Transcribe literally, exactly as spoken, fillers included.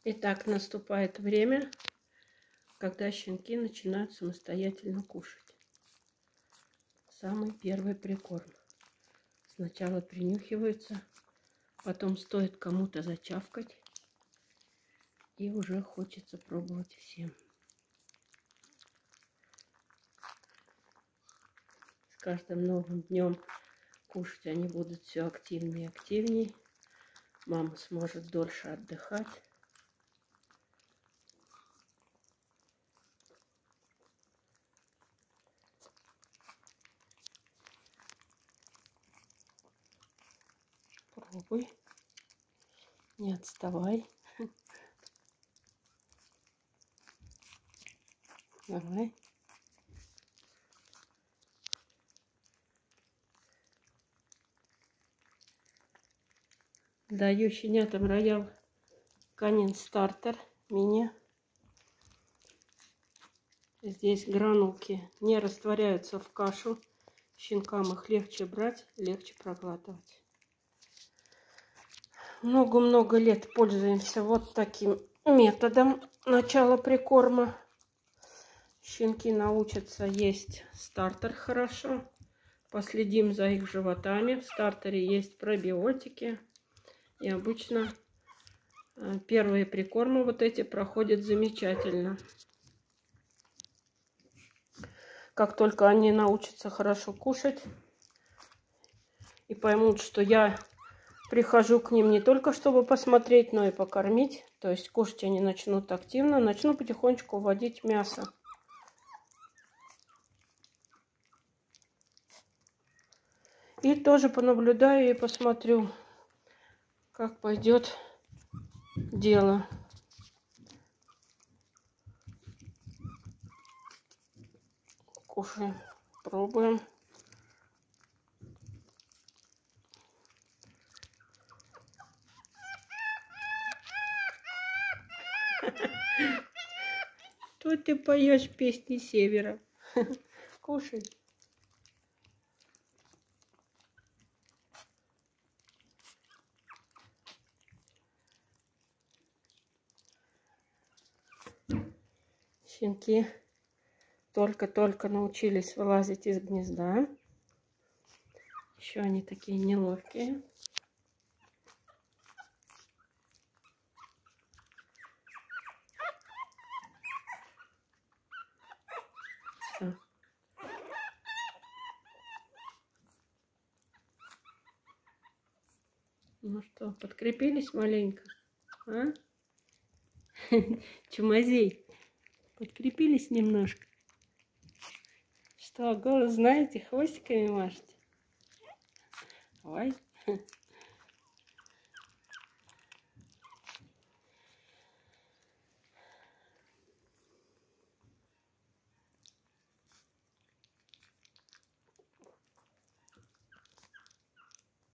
Итак, наступает время, когда щенки начинают самостоятельно кушать. Самый первый прикорм. Сначала принюхиваются, потом стоит кому-то зачавкать, и уже хочется пробовать всем. С каждым новым днем кушать они будут все активнее и активнее. Мама сможет дольше отдыхать. Пробуй. Не отставай. Давай. Даю щенятам роял канин стартер мини. Здесь гранулки не растворяются в кашу. Щенкам их легче брать, легче проглатывать. Много-много лет пользуемся вот таким методом начала прикорма. Щенки научатся есть стартер хорошо. Последим за их животами. В стартере есть пробиотики. И обычно первые прикормы вот эти проходят замечательно. Как только они научатся хорошо кушать и поймут, что я прихожу к ним не только чтобы посмотреть, но и покормить, то есть кушать они начнут активно, начну потихонечку вводить мясо. И тоже понаблюдаю и посмотрю, как пойдет дело. Кушаем, пробуем. Тут ты поешь песни севера. Кушай. Щенки только-только научились вылазить из гнезда. Еще они такие неловкие. Все. Ну что, подкрепились маленько? А? Чумазей. Подкрепились немножко. Что, голос знаете, хвостиками машете? Ой.